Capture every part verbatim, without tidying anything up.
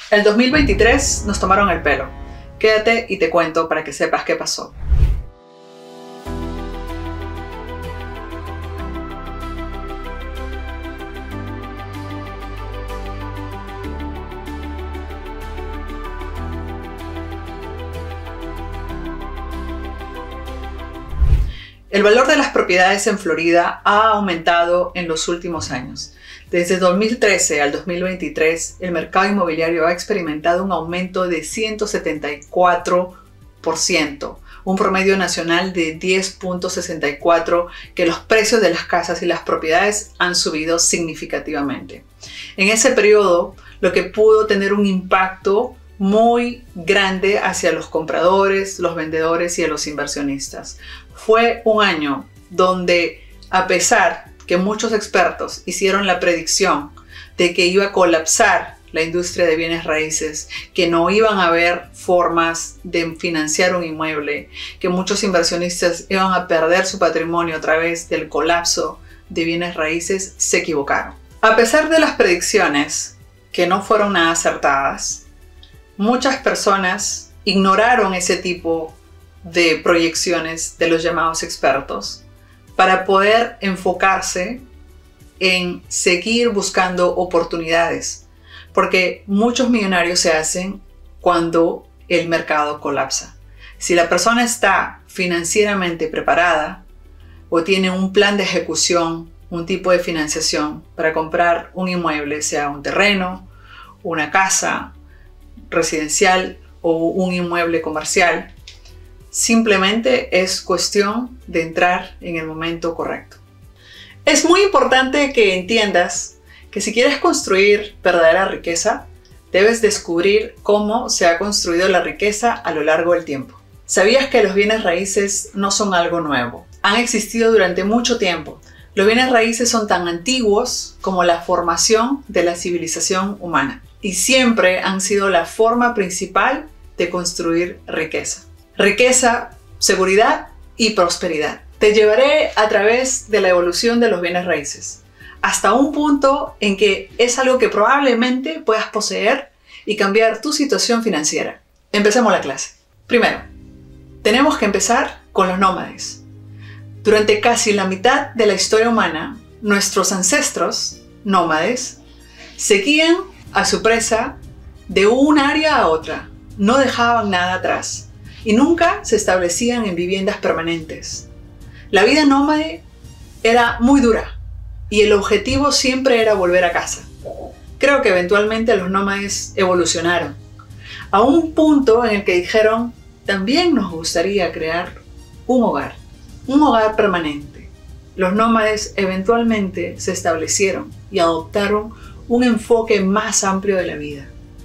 El dos mil veintitrés nos tomaron el pelo. Quédate y te cuento para que sepas qué pasó. El valor de las propiedades en Florida ha aumentado en los últimos años. Desde dos mil trece al dos mil veintitrés, el mercado inmobiliario ha experimentado un aumento de ciento setenta y cuatro por ciento, un promedio nacional de diez punto sesenta y cuatro, que los precios de las casas y las propiedades han subido significativamente. En ese periodo, lo que pudo tener un impacto muy grande hacia los compradores, los vendedores y a los inversionistas. Fue un año donde, a pesar que muchos expertos hicieron la predicción de que iba a colapsar la industria de bienes raíces, que no iban a haber formas de financiar un inmueble, que muchos inversionistas iban a perder su patrimonio a través del colapso de bienes raíces, se equivocaron. A pesar de las predicciones que no fueron nada acertadas, muchas personas ignoraron ese tipo de proyecciones de los llamados expertos para poder enfocarse en seguir buscando oportunidades, porque muchos millonarios se hacen cuando el mercado colapsa. Si la persona está financieramente preparada o tiene un plan de ejecución, un tipo de financiación para comprar un inmueble, sea un terreno, una casa residencial o un inmueble comercial, simplemente es cuestión de entrar en el momento correcto. Es muy importante que entiendas que si quieres construir verdadera riqueza, debes descubrir cómo se ha construido la riqueza a lo largo del tiempo. ¿Sabías que los bienes raíces no son algo nuevo? Han existido durante mucho tiempo. Los bienes raíces son tan antiguos como la formación de la civilización humana y siempre han sido la forma principal de construir riqueza. Riqueza, seguridad y prosperidad. Te llevaré a través de la evolución de los bienes raíces, hasta un punto en que es algo que probablemente puedas poseer y cambiar tu situación financiera. Empecemos la clase. Primero, tenemos que empezar con los nómades. Durante casi la mitad de la historia humana, nuestros ancestros nómades seguían a su presa de un área a otra, no dejaban nada atrás y nunca se establecían en viviendas permanentes. La vida nómade era muy dura y el objetivo siempre era volver a casa. Creo que eventualmente los nómades evolucionaron a un punto en el que dijeron: también nos gustaría crear un hogar, un hogar permanente. Los nómades eventualmente se establecieron y adoptaron un enfoque más amplio de la vida.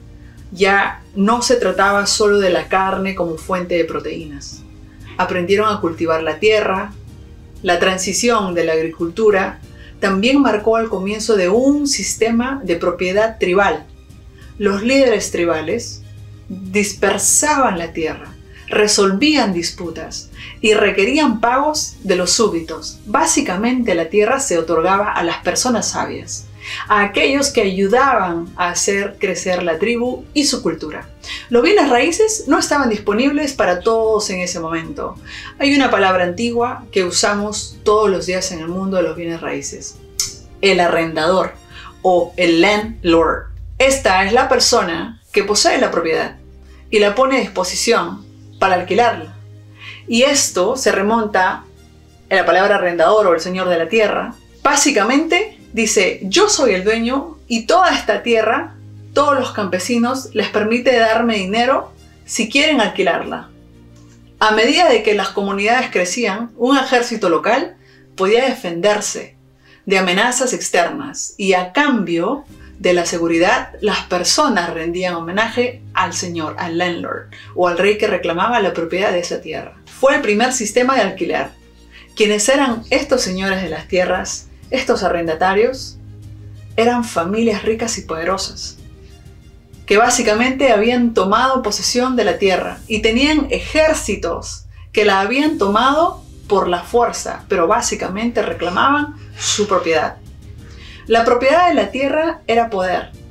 Ya no se trataba solo de la carne como fuente de proteínas. Aprendieron a cultivar la tierra. La transición de la agricultura también marcó el comienzo de un sistema de propiedad tribal. Los líderes tribales dispersaban la tierra, resolvían disputas y requerían pagos de los súbditos. Básicamente la tierra se otorgaba a las personas sabias, a aquellos que ayudaban a hacer crecer la tribu y su cultura. Los bienes raíces no estaban disponibles para todos en ese momento. Hay una palabra antigua que usamos todos los días en el mundo de los bienes raíces: el arrendador o el landlord. Esta es la persona que posee la propiedad y la pone a disposición para alquilarla. Y esto se remonta a la palabra arrendador o el señor de la tierra. Básicamente dice: yo soy el dueño y toda esta tierra, todos los campesinos, les permite darme dinero si quieren alquilarla. A medida de que las comunidades crecían, un ejército local podía defenderse de amenazas externas y a cambio de la seguridad, las personas rendían homenaje al señor, al landlord o al rey que reclamaba la propiedad de esa tierra. Fue el primer sistema de alquiler. Quienes eran estos señores de las tierras, estos arrendatarios, eran familias ricas y poderosas, que básicamente habían tomado posesión de la tierra y tenían ejércitos que la habían tomado por la fuerza, pero básicamente reclamaban su propiedad. La propiedad de la tierra era poder,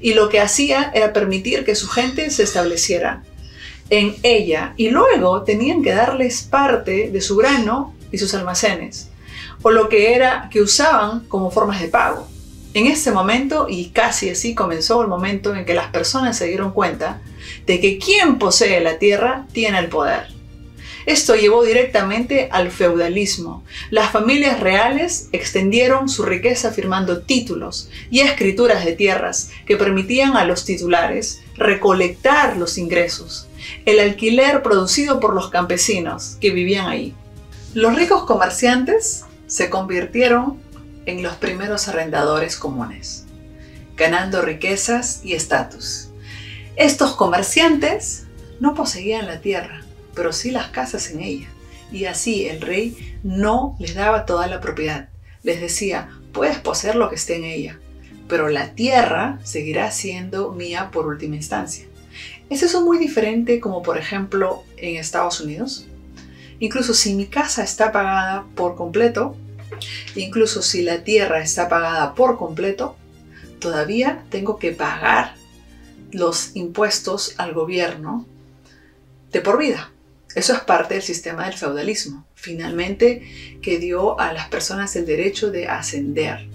y lo que hacía era permitir que su gente se estableciera en ella y luego tenían que darles parte de su grano y sus almacenes, o lo que era que usaban como formas de pago. En ese momento, y casi así comenzó el momento en que las personas se dieron cuenta de que quien posee la tierra tiene el poder. Esto llevó directamente al feudalismo. Las familias reales extendieron su riqueza firmando títulos y escrituras de tierras que permitían a los titulares recolectar los ingresos, el alquiler producido por los campesinos que vivían ahí. Los ricos comerciantes se convirtieron en los primeros arrendadores comunes, ganando riquezas y estatus. Estos comerciantes no poseían la tierra, pero sí las casas en ella, y así el rey no les daba toda la propiedad. Les decía, puedes poseer lo que esté en ella, pero la tierra seguirá siendo mía por última instancia. ¿Es eso muy diferente como por ejemplo en Estados Unidos? Incluso si mi casa está pagada por completo, incluso si la tierra está pagada por completo, todavía tengo que pagar los impuestos al gobierno de por vida. Eso es parte del sistema del feudalismo, finalmente que dio a las personas el derecho de ascender.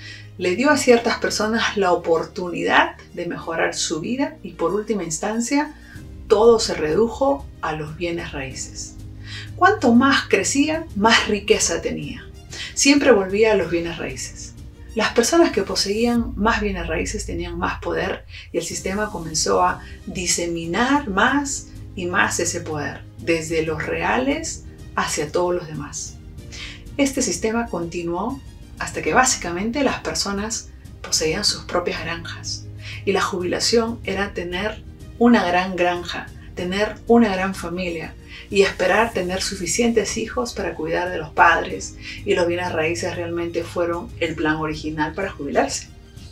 Le dio a ciertas personas la oportunidad de mejorar su vida y por última instancia todo se redujo a los bienes raíces. Cuanto más crecía, más riqueza tenía. Siempre volvía a los bienes raíces. Las personas que poseían más bienes raíces tenían más poder y el sistema comenzó a diseminar más y más ese poder, desde los reales hacia todos los demás. Este sistema continuó hasta que básicamente las personas poseían sus propias granjas y la jubilación era tener una gran granja, tener una gran familia y esperar tener suficientes hijos para cuidar de los padres, y los bienes raíces realmente fueron el plan original para jubilarse.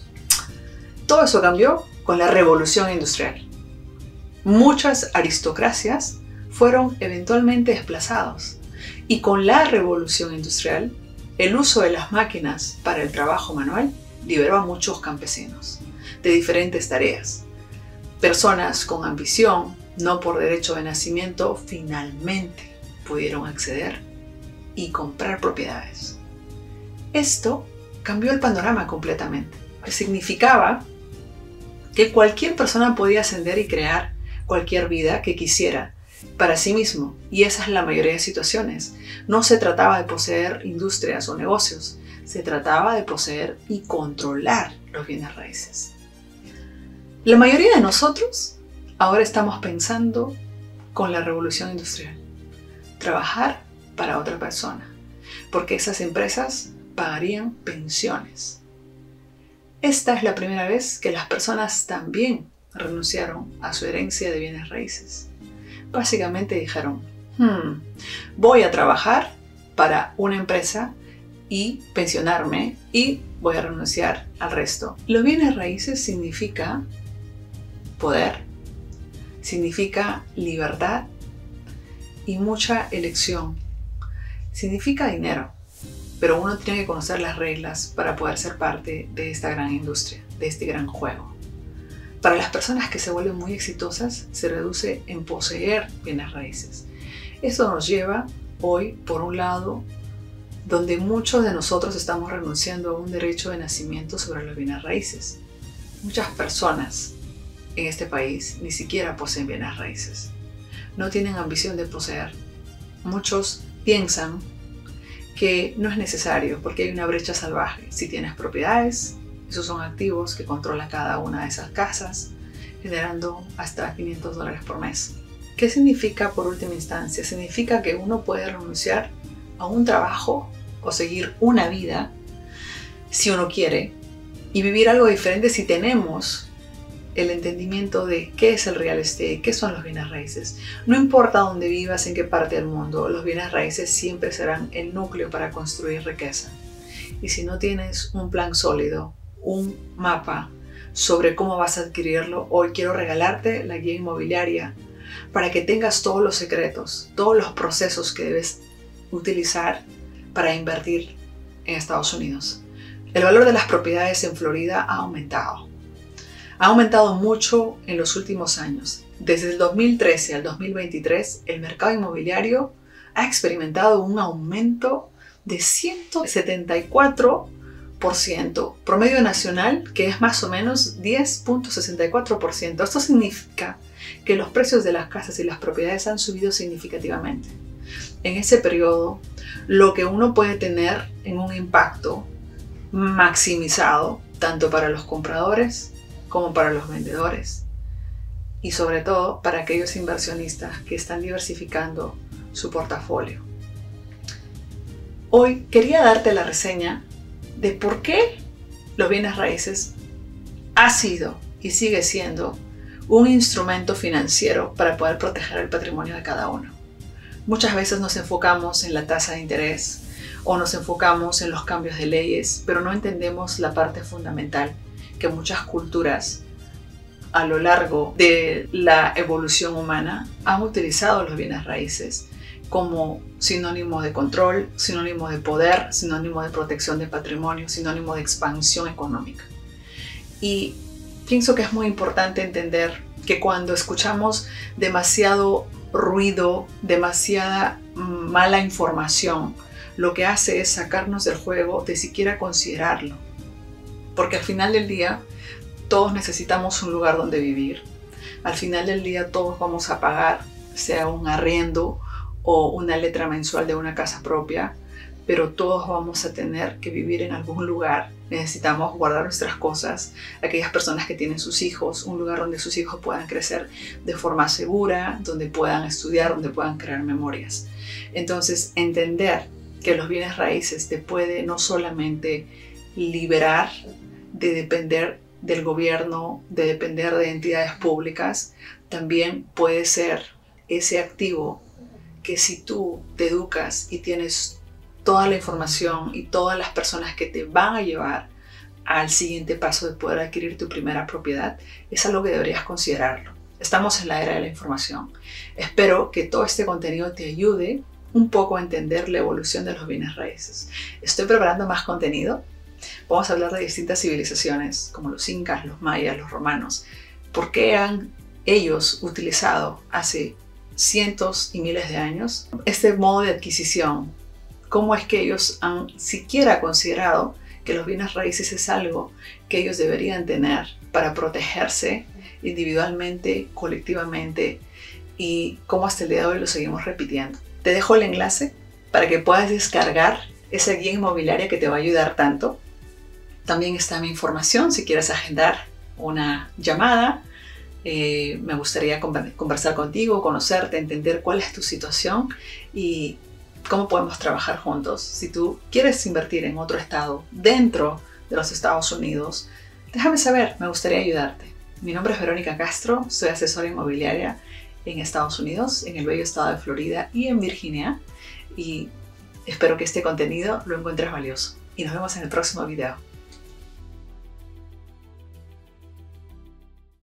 Todo eso cambió con la revolución industrial. Muchas aristocracias fueron eventualmente desplazados y con la revolución industrial, el uso de las máquinas para el trabajo manual liberó a muchos campesinos de diferentes tareas. Personas con ambición, no por derecho de nacimiento, finalmente pudieron acceder y comprar propiedades. Esto cambió el panorama completamente, que significaba que cualquier persona podía ascender y crear cualquier vida que quisiera para sí mismo, y esa es la mayoría de situaciones. No se trataba de poseer industrias o negocios, se trataba de poseer y controlar los bienes raíces. La mayoría de nosotros ahora estamos pensando con la revolución industrial, trabajar para otra persona, porque esas empresas pagarían pensiones. Esta es la primera vez que las personas también renunciaron a su herencia de bienes raíces. Básicamente dijeron, hmm, voy a trabajar para una empresa y pensionarme y voy a renunciar al resto. Los bienes raíces significa poder, significa libertad y mucha elección. Significa dinero, pero uno tiene que conocer las reglas para poder ser parte de esta gran industria, de este gran juego. Para las personas que se vuelven muy exitosas, se reduce en poseer bienes raíces. Esto nos lleva hoy, por un lado, donde muchos de nosotros estamos renunciando a un derecho de nacimiento sobre los bienes raíces. Muchas personas en este país ni siquiera poseen bienes raíces. No tienen ambición de poseer. Muchos piensan que no es necesario porque hay una brecha salvaje. Si tienes propiedades, esos son activos que controla cada una de esas casas, generando hasta quinientos dólares por mes. ¿Qué significa por última instancia? Significa que uno puede renunciar a un trabajo o seguir una vida si uno quiere y vivir algo diferente si tenemos el entendimiento de qué es el real estate, qué son los bienes raíces. No importa dónde vivas, en qué parte del mundo, los bienes raíces siempre serán el núcleo para construir riqueza. Y si no tienes un plan sólido, un mapa sobre cómo vas a adquirirlo, hoy quiero regalarte la guía inmobiliaria para que tengas todos los secretos, todos los procesos que debes utilizar para invertir en Estados Unidos. El valor de las propiedades en Florida ha aumentado. ha aumentado mucho en los últimos años. Desde el dos mil trece al dos mil veintitrés, el mercado inmobiliario ha experimentado un aumento de ciento setenta y cuatro por ciento, promedio nacional, que es más o menos diez punto sesenta y cuatro por ciento. Esto significa que los precios de las casas y las propiedades han subido significativamente. En ese periodo, lo que uno puede tener en un impacto maximizado, tanto para los compradores como para los vendedores, y sobre todo para aquellos inversionistas que están diversificando su portafolio. Hoy quería darte la reseña de por qué los bienes raíces ha sido y sigue siendo un instrumento financiero para poder proteger el patrimonio de cada uno. Muchas veces nos enfocamos en la tasa de interés o nos enfocamos en los cambios de leyes, pero no entendemos la parte fundamental, que muchas culturas a lo largo de la evolución humana han utilizado los bienes raíces como sinónimo de control, sinónimo de poder, sinónimo de protección de patrimonio, sinónimo de expansión económica. Y pienso que es muy importante entender que cuando escuchamos demasiado ruido, demasiada mala información, lo que hace es sacarnos del juego de siquiera considerarlo. Porque al final del día, todos necesitamos un lugar donde vivir. Al final del día, todos vamos a pagar, sea un arriendo o una letra mensual de una casa propia, pero todos vamos a tener que vivir en algún lugar. Necesitamos guardar nuestras cosas. Aquellas personas que tienen sus hijos, un lugar donde sus hijos puedan crecer de forma segura, donde puedan estudiar, donde puedan crear memorias. Entonces, entender que los bienes raíces te puede no solamente liberar de depender del gobierno, de depender de entidades públicas, también puede ser ese activo que si tú te educas y tienes toda la información y todas las personas que te van a llevar al siguiente paso de poder adquirir tu primera propiedad, es algo que deberías considerarlo. Estamos en la era de la información. Espero que todo este contenido te ayude un poco a entender la evolución de los bienes raíces. Estoy preparando más contenido. Vamos a hablar de distintas civilizaciones como los incas, los mayas, los romanos. ¿Por qué han ellos utilizado hace cientos y miles de años este modo de adquisición? ¿Cómo es que ellos han siquiera considerado que los bienes raíces es algo que ellos deberían tener para protegerse individualmente, colectivamente, y cómo hasta el día de hoy lo seguimos repitiendo? Te dejo el enlace para que puedas descargar esa guía inmobiliaria que te va a ayudar tanto. También está mi información si quieres agendar una llamada. Eh, me gustaría conversar contigo, conocerte, entender cuál es tu situación y cómo podemos trabajar juntos. Si tú quieres invertir en otro estado dentro de los Estados Unidos, déjame saber, me gustaría ayudarte. Mi nombre es Verónica Castro, soy asesora inmobiliaria en Estados Unidos, en el bello estado de Florida y en Virginia, y espero que este contenido lo encuentres valioso. Y nos vemos en el próximo video.